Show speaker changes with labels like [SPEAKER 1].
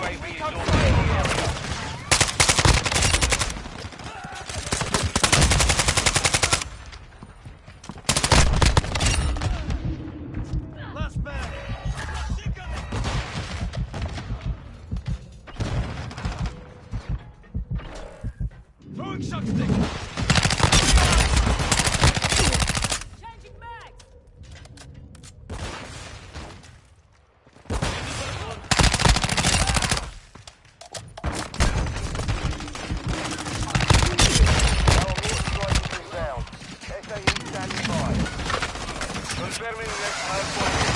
[SPEAKER 1] UAV is orbiting the area.
[SPEAKER 2] Last man! Throwing shot stick!
[SPEAKER 3] Changing mags!
[SPEAKER 1] SAE standing by. Confirming next hardpoint.